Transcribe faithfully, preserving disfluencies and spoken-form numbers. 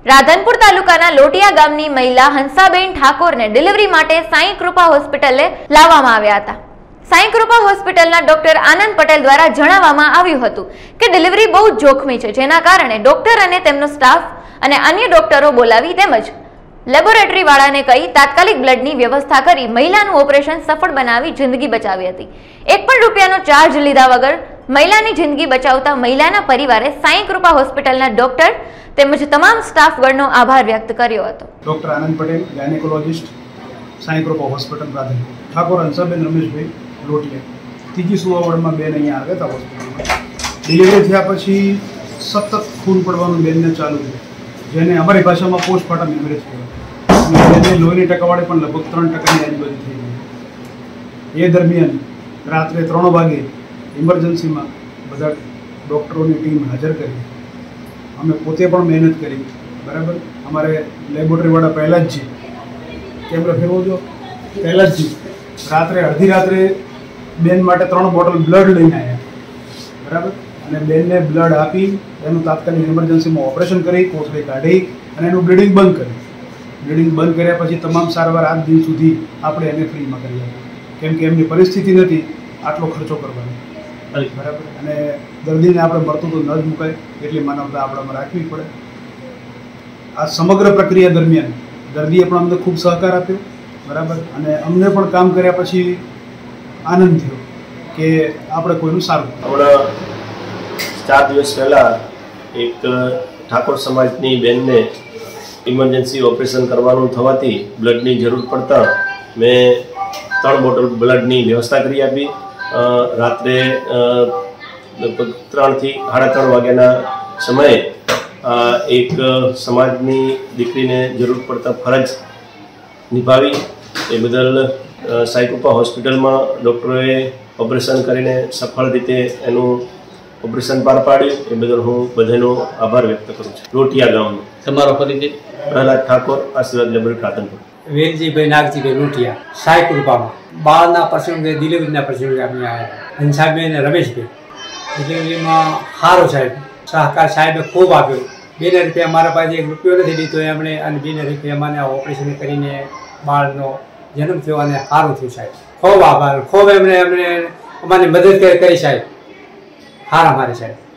રાધનપુર તાલુકાના લોટિયા ગામની મહિલા હંસાબેન ઠાકોરને ડિલિવરી માટે સાંઈ કૃપા હોસ્પિટલે લાવવામાં આવ્યા હતા। સાંઈ કૃપા હોસ્પિટલના ડોક્ટર આનંદ પટેલ દ્વારા જણાવવામાં આવ્યું હતું કે ડિલિવરી બહુ જોખમી છે, જેના કારણે ડોક્ટર અને તેમનો સ્ટાફ અને અન્ય ડોક્ટરો બોલાવી તેમજ લેબોરેટરી વાળાને કહી તાત્કાલિક બ્લડની વ્યવસ્થા કરી મહિલાનું ઓપરેશન સફળ બનાવી જિંદગી બચાવી હતી। એક પણ રૂપિયાનો ચાર્જ લીધા વગર મહિલાની જિંદગી બચાવતા મહિલાના પરિવારે સાંઈ કૃપા હોસ્પિટલના ડોક્ટર તેમજ તમામ સ્ટાફગણનો આભાર વ્યક્ત કર્યો હતો। Doctor Anand Patel, gynaecologist, Sai Kripa hospital Radhanpur. Thakor Hansaben Rameshbhai Lotiya, ત્રીજી સુવાવડમાં બેન અહીંયા આવ્યા હતા હોસ્પિટલમાં। ડિલિવરી થયા પછી સતત ખૂન પડવાનું બેનને ચાલુ છે, જેને અમારી ભાષામાં પોસ્ટમોર્ટમ હેમરેજ કહેવાય। બેનને લોહીની ટકાવારી પણ લગભગ ત્રણ ટકાની આજુબાજુ થઈ ગઈ। એ દરમિયાન રાત્રે ત્રણ વાગે ઇમરજન્સીમાં બધા ડૉક્ટરોની ટીમ હાજર કરી, અમે પોતે પણ મહેનત કરી, બરાબર। અમારે લેબોરેટરીવાળા પહેલાં જ કેમેરા ફેરવો જો પહેલાં જ રાત્રે અડધી રાત્રે બેન માટે ત્રણ બોટલ બ્લડ લઈને આવ્યા, બરાબર। અને બેનને બ્લડ આપી એનું તાત્કાલિક ઇમરજન્સીમાં ઓપરેશન કરી, કોથળી કાઢી અને એનું બ્લીડિંગ બંધ કર્યું। બ્લીડિંગ બંધ કર્યા પછી તમામ સારવાર આજ દિન સુધી આપણે એને ફ્રીમાં કરી આપી, કેમ કે એમની પરિસ્થિતિ નથી આટલો ખર્ચો કરવાનો, બરાબર। અને દર્દીને આપણે મળતું તો ન જ મુકાય, એટલી માનવતા આપણામાં રાખવી પડે। આ સમગ્ર પ્રક્રિયા દરમિયાન દર્દીએ પણ અમને ખૂબ સહકાર આપ્યો, બરાબર। અને અમને પણ કામ કર્યા પછી આનંદ થયો કે આપણે કોઈનું સારું। હમણાં ચાર દિવસ પહેલાં એક ઠાકોર સમાજની બેનને ઇમરજન્સી ઓપરેશન કરવાનું થવાથી બ્લડની જરૂર પડતા મેં ત્રણ બોટલ બ્લડની વ્યવસ્થા કરી આપી। રાત્રે લગભગ ત્રણથી સાડા ત્રણ વાગ્યાના સમયે એક સમાજની દીકરીને જરૂર પડતા ફરજ નિભાવી, એ બદલ સાંઈ કૃપા હોસ્પિટલમાં ડૉક્ટરોએ ઓપરેશન કરીને સફળ રીતે એનું ઓપરેશન પાર પાડ્યું, એ બદલ હું બધાનો આભાર વ્યક્ત કરું છું। લોટિયા ગામનો તમારો પરિચય? પ્રહલાદ ઠાકોર, આશીર્વાદ લેબોરેટરી રાધનપુર। વેલજીભાઈ નાગજીભાઈ લોટિયા, સાંઈ કૃપામાં બાળના પ્રસંગે ડિલિવરીના પ્રસંગે અમે આવ્યા। હંસાબેન રમેશભાઈ ડિલિવરીમાં સારો સાહેબ સહકાર સાહેબે ખૂબ આપ્યો। બેને રૂપિયા મારા પાસે એક રૂપિયો નથી લીધો એમણે, અને બેને રૂપિયા મને ઓપરેશન કરીને બાળનો જન્મ થયો અને સારું થયું સાહેબ। ખૂબ આભાર, ખૂબ એમણે એમણે અમારી મદદ કરી સાહેબ, સારા મારે સાહેબ।